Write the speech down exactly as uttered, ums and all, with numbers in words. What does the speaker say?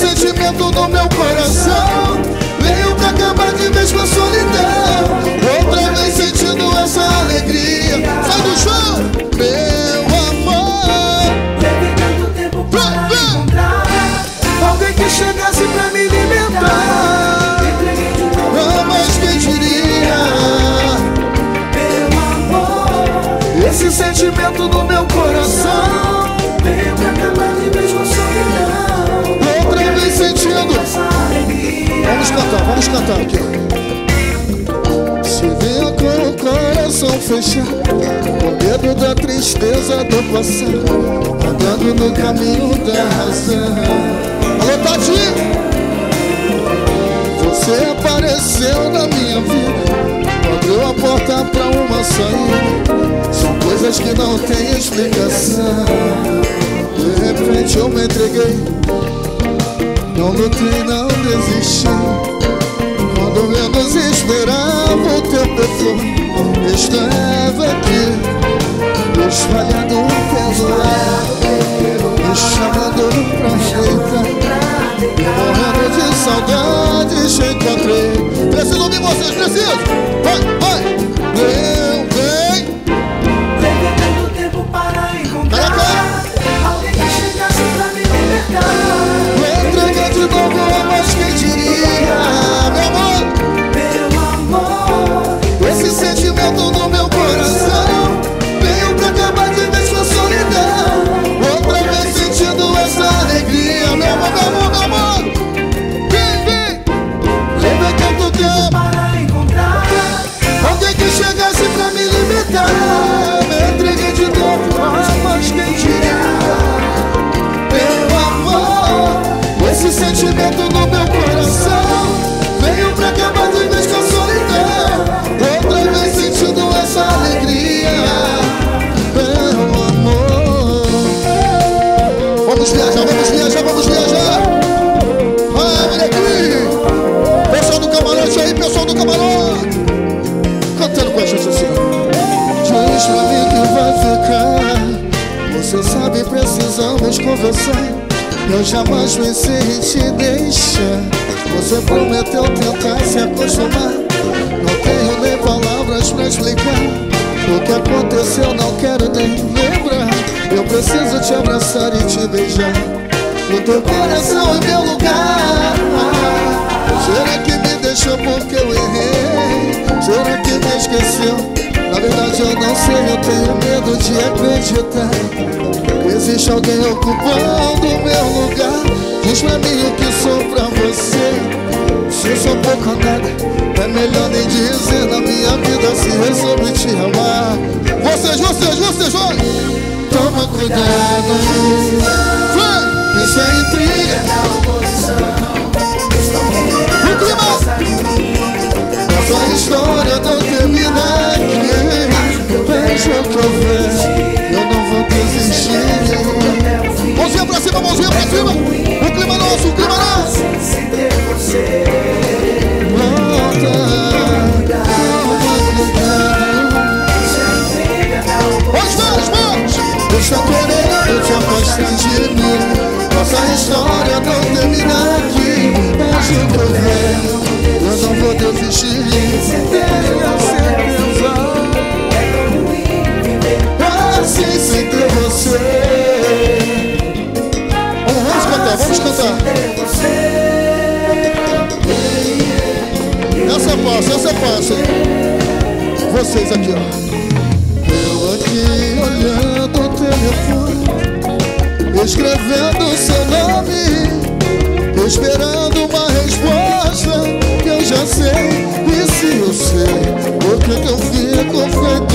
sentimento no meu coração veio pra acabar de vez com a solidão. Outra vez sentindo essa alegria. Sai do chão, meu amor. Levei tanto tempo pra encontrar alguém que chegasse pra me libertar. Entreguei de novo, Não mais quem diria. meu amor. Esse sentimento no meu coração Veio pra acabar de vez com a solidão. outra vez sentindo. Essa alegria. Vamos cantar, vamos cantar aqui. Se vinha com o coração fechado, com medo da tristeza do passado, andando no caminho da razão. Alô, Tati! Você apareceu na minha vida, abriu a porta pra uma saída. São coisas que não têm explicação. De repente eu me entreguei, não lutei, não desisti. Quando menos esperava, o teu perfume estava aqui, espalhado pelo ar, me chamando pra ajeitar. Morrendo de saudade, te encontrei. Preciso ouvir vocês, preciso. Vai, vai. Meu bem. Levei tanto tempo para encontrar alguém que chegasse pra me libertar. Me entreguei de novo, mas quem diria, meu amor. Meu amor, Esse sentimento no meu coração veio pra acabar de vez com a solidão. Outra vez sentindo essa alegria. Meu amor, meu amor, meu amor. Vem, vem. Levei tanto tempo para encontrar alguém que chegasse pra me libertar. Me entreguei de novo, mas quem diria, meu amor. Esse sentimento no meu coração veio pra acabar de vez com a solidão. Outra vez sentindo essa alegria, meu amor. Vamos viajar, vamos viajar, vamos viajar. Vai, molequinho. Pessoal do camarote aí, pessoal do camarote, cantando com a gente assim. Diz pra mim que vai ficar. Você sabe, precisamos conversar. Eu jamais pensei em te deixar. Você prometeu tentar se acostumar. Não tenho nem palavras pra explicar o que aconteceu, não quero nem lembrar. Eu preciso te abraçar e te beijar. O teu coração é meu lugar. Será que me deixou porque eu errei? Será que me esqueceu? Na verdade eu não sei, eu tenho medo de acreditar. Existe alguém ocupando o meu lugar. Diz pra mim o que sou pra você. Se sou pouco ou nada, é melhor nem dizer. Na minha vida se resolve te amar. Vocês, vocês, vocês, vai! Toma cuidado. Vai! Isso é intriga. O clima. Nossa história não termina aqui. Veja o que houver, eu não vou desistir. Mãozinha pra cima, mãozinha pra cima. O clima nosso, o clima nosso. Volta, os meus, meus. Eu estou querendo te afastar de mim. Nossa história não termina aqui. Veja o que houver, eu não vou desistir. Tenha certeza. Assim sem ter você. Vamos cantar, vamos cantar. Essa passa, essa passa. Vocês aqui, ó. Eu aqui olhando o telefone, escrevendo seu nome, esperando uma resposta que eu já sei. E se eu sei, por que eu fico feito